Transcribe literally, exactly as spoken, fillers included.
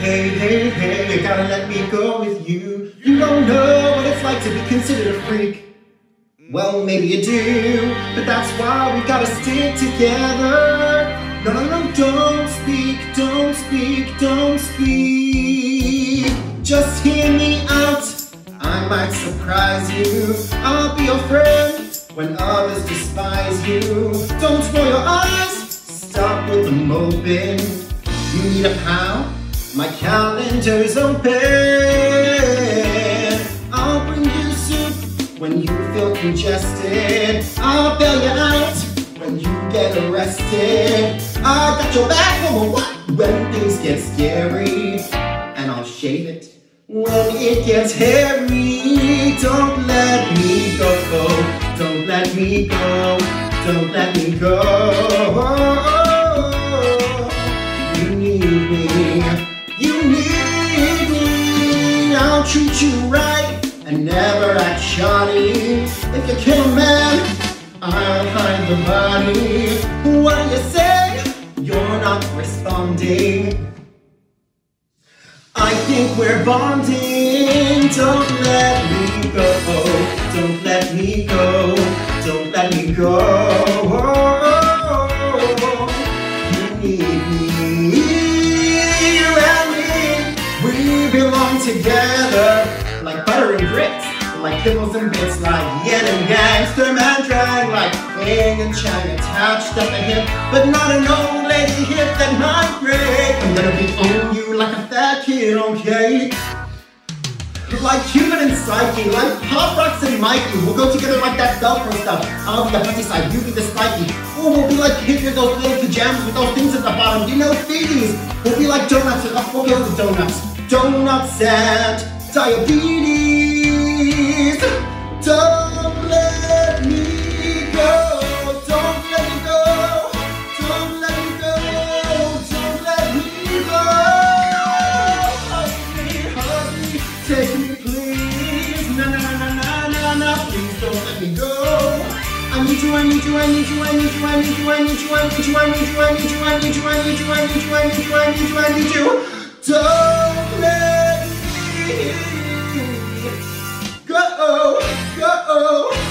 Hey, hey, hey, you gotta let me go with you. You don't know what it's like to be considered a freak. Well, maybe you do, but that's why we gotta stick together. No, no, no, don't speak, don't speak, don't speak. Just hear me out, I might surprise you. I'll be your friend when others despise you. Don't roll your eyes, stop with the moping. You need a pal? My calendar's open. I'll bring you soup when you feel congested. I'll bail you out when you get arrested. I got your back for what? When things get scary. And I'll shave it when it gets hairy. Don't let me go, don't let me go, don't let me go. You need me, you need me. I'll treat you right and never act shoddy. If you kill a man, I'll hide the body. What do you say? You're not responding. I think we're bonding. Don't let me go, don't let me go, don't let me go. You need me, you and me. We belong together like butter and grits, like kibbles and bits, like yin and gangster man drag, like King and Chang attached at the hip, but not an old lady hip that might break. I'm gonna be on you like a fat kid on cake. Like Cupid and Psyche, like Pop Rocks and Mikey. We'll go together like that Velcro stuff. I'll be the funny side, you be the spiky. Or we'll be like kids with those little pajamas with those things at the bottom. You know, feeties. We'll be like donuts with up, we'll go to donuts. Donuts and diabetes. Don't let me go. Don't let me go. Don't let me go. Don't let me go. Hug me, hug me, take me please. Na na na na na na. Please don't let me go. I need you, I need you, I need you, I need you, I need you, I need you, I need you, I need you, I need you, I need you, I need you, I need you, I need you, I need you, I need you. Don't let me go, go.